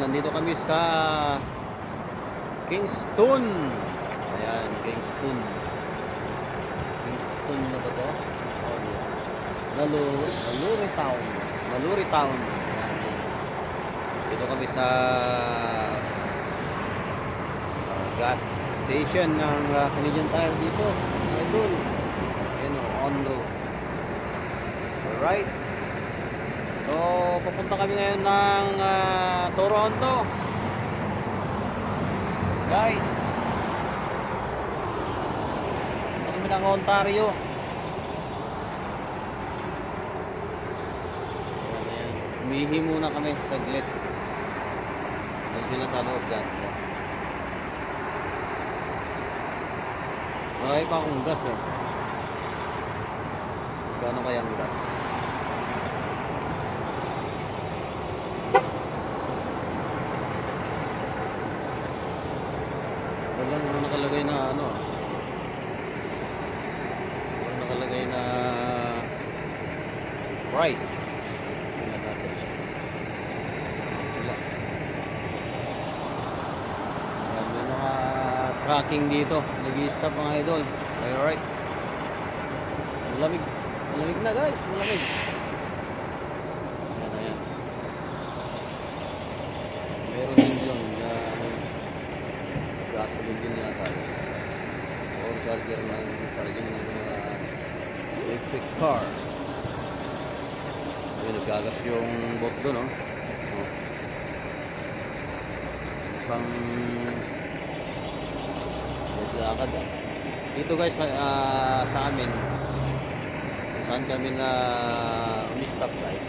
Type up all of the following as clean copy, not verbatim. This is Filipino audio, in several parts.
nandito kami sa Kingston. Ayan, Kingston. Kingston na ba to? Oh, yeah. Naluri Town. Naluri Town. Ayan. Dito kami sa gas station ng Canadian Tire dito. Idol. Ayan o, on road. Alright. So, papunta kami ngayon ng Toronto. Guys. Papunta kami ng Ontario. Ayan. Umihi muna kami saglit. Doon sila sa loob dyan. Marami pa akong gas eh. Gano'n kayang gas? Walang nakalagay na ano. Walang nakalagay na price. Tingnan natin. Wala. May mga tracking dito. Nag-i-stop mga idol. Alright. Malamig. Malamig na guys. Malamig. Ayan, ayan. Meron din yun. Gasoline din yata. Or charger ng charging ng mga electric car. Ayun, nagagas yung bot doon, no? Pang lakad ah. Dito guys, sa amin kung saan kami na umistop guys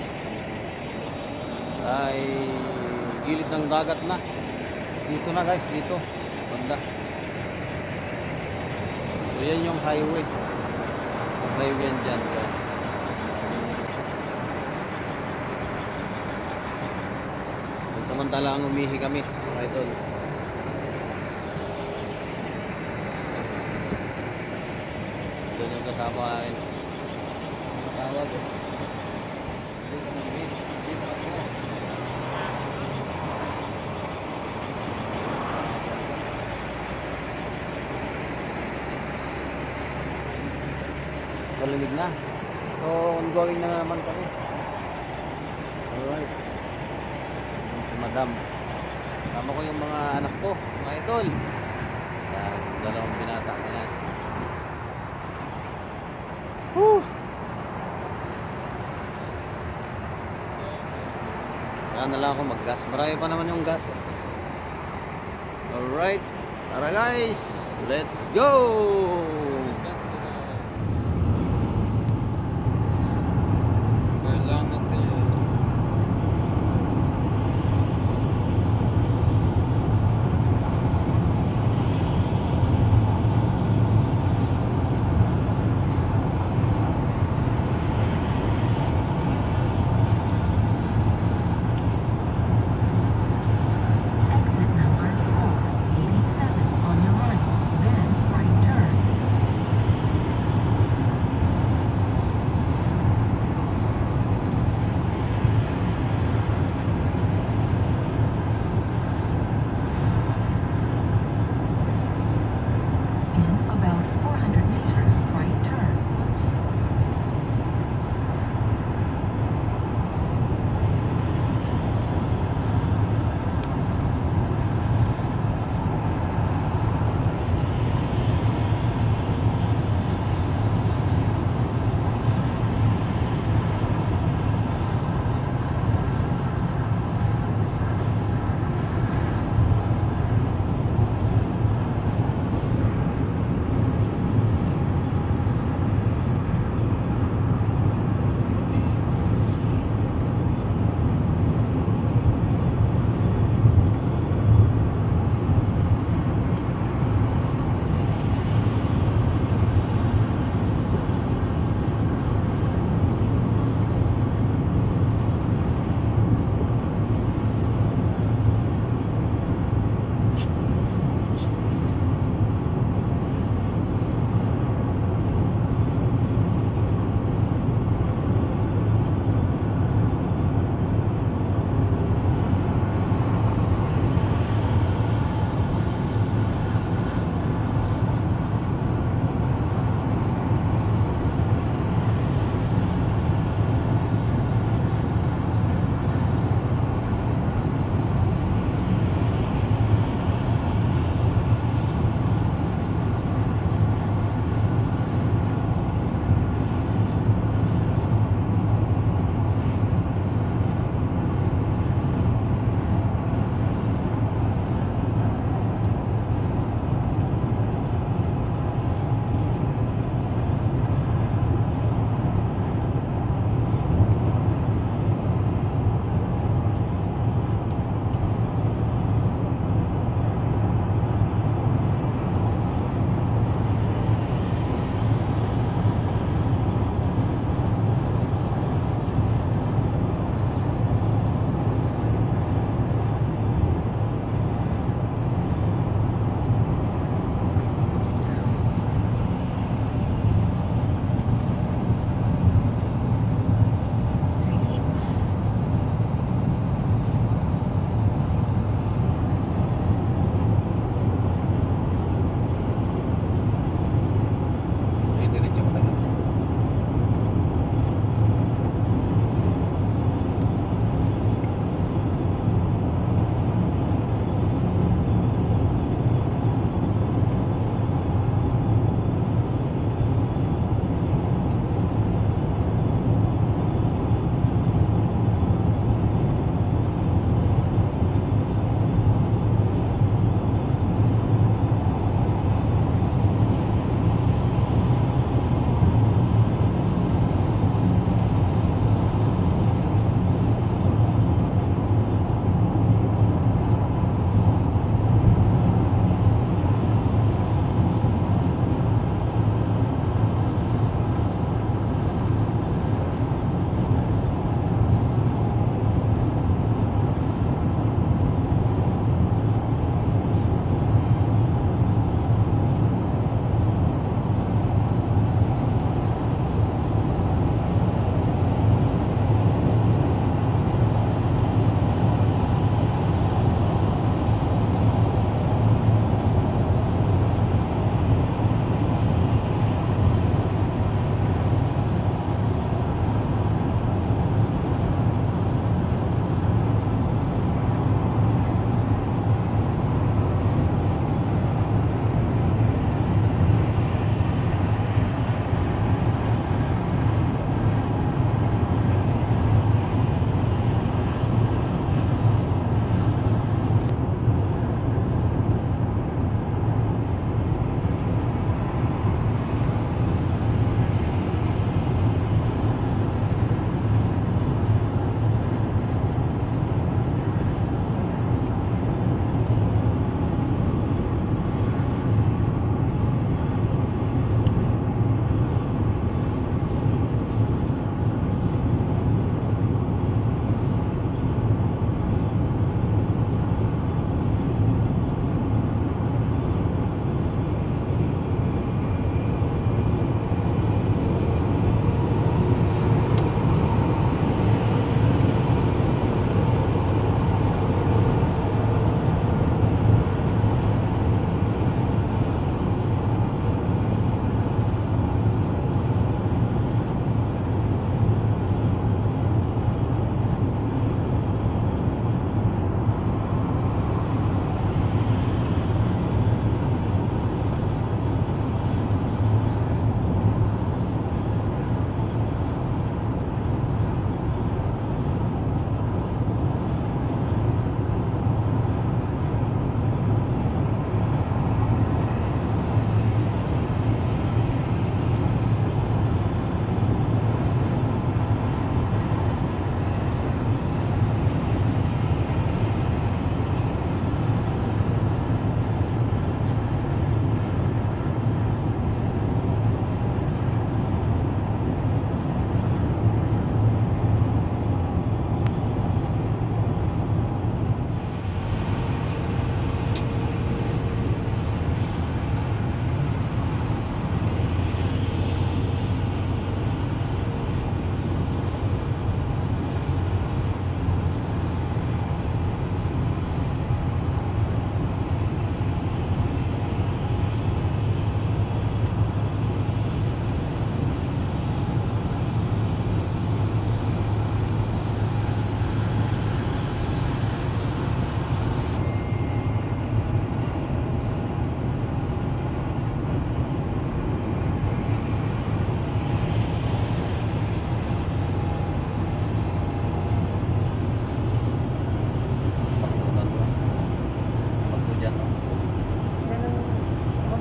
ay gilid ng dagat na. Dito na guys, dito banda. So yan yung highway. Yung highway yan dyan guys. Samantala ang umihi kami mga idol. Doon yung kasama namin. Tawag eh. Malamig na. So ongoing na naman kami. Alright. Si madam. Sama ko yung mga anak ko, mga idol. Yan, dalawang binata na yan. Saan na lang ako mag-gas. Marami pa naman yung gas. Alright. Tara guys. Let's go.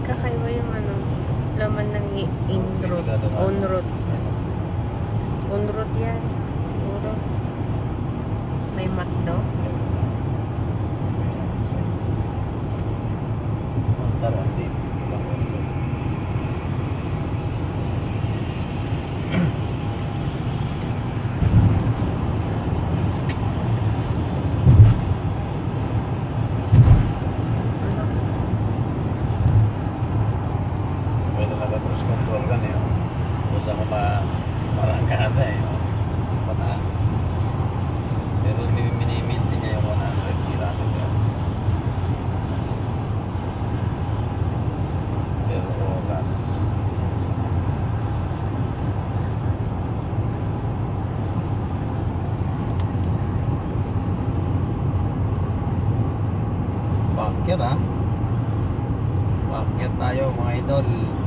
Kakaiba yung ano, laman ng in-root. On-root. On-root yan. Siguro. May McDo. Tara, hindi. Ano? Pwede naka-cruise control ka niyo. Kung saan ko marangkada eh. Pataas. Pero miniminti niya yung 100 kilometer. Pero oras. Paakyat ha. Paakyat tayo mga idol.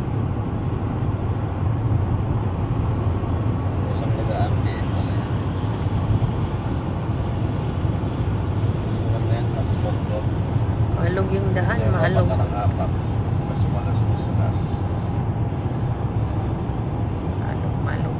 Isang nag-aarli pala yan. Mas maganda yan, mas control. Maalog yung daan, Kasi maalog. kapag nakapak, mas magastos sa gas. Maalog, maalog.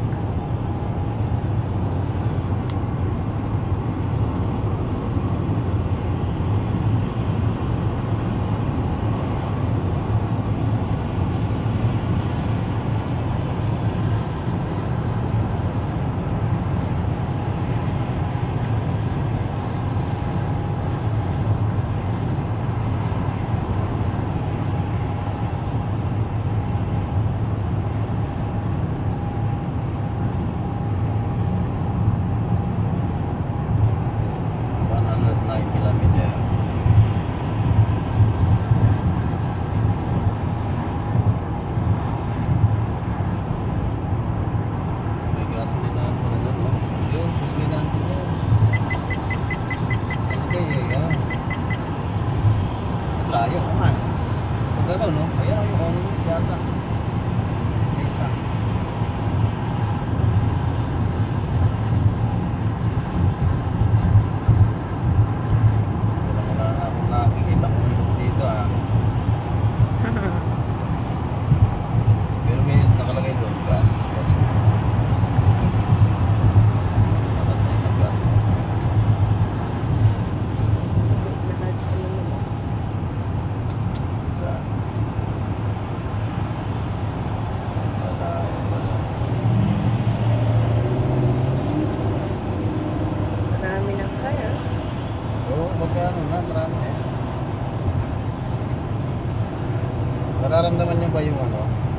Layo man. Kung gano'n, no? Ayan ang yung on-road yata. May isa. Wala na akong nakikita ng on-road dito ah. Pero may nakalagay doon, gas. Gas. Nakasay na gas. Marami ng kaya. Oo, magkano na, marami na yan. Nararamdaman niyo ba yung ano?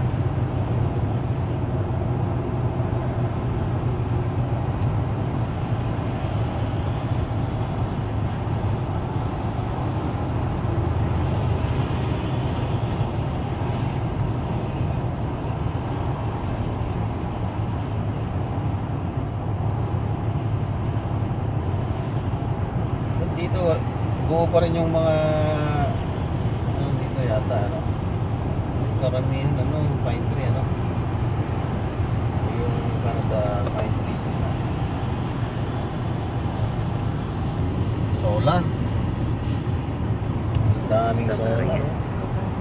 Dito, buo pa rin yung mga ano dito yata, ano? Yung karamihan, ano, pine tree, ano? Yung Canada pine tree. Solar. Ang daming Solar solar. yan. Solar.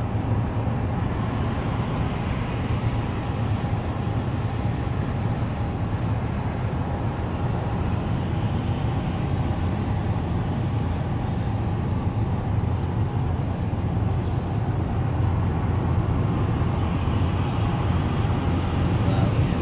Marami yan.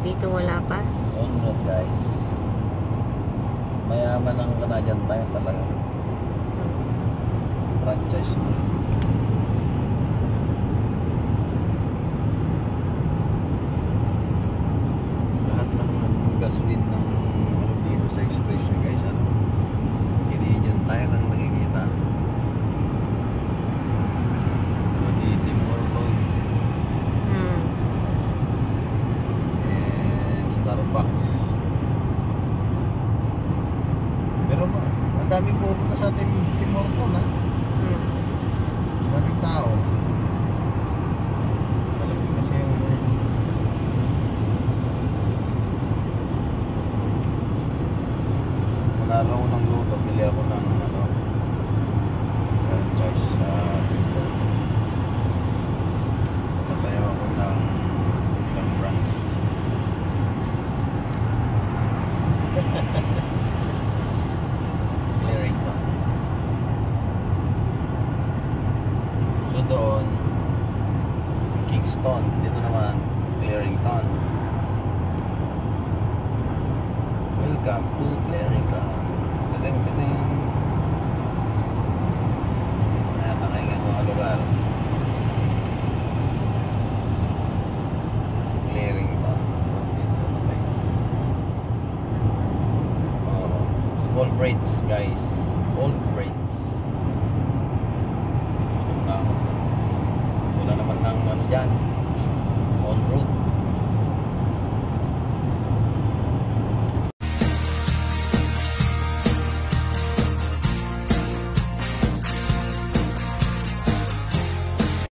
Dito wala pa. On road guys. Mayaman ang Canadian Tire talaga. Franchise na. Lahat ng gasoline ng dito sa Express guys, ano? Canadian Tire ang nakikita. Pati Tim Hortons and Starbucks. Pero ang daming pupunta sa Tim Hortons, ha? Daming tao. Talagang kasi yung manalo ako ng luto, bili ako ng ano, franchise sa Tim Hortons. Patayo ako ng ilang brands. Clearington. So doon Kingston, dito naman Clearington. Welcome to Clearington. Tadeng. Natakay nga mga lugar. Clearington. What is that place? Oh, small braids guys. Old braids. Gutom na ako. Wala naman ng ano dyan.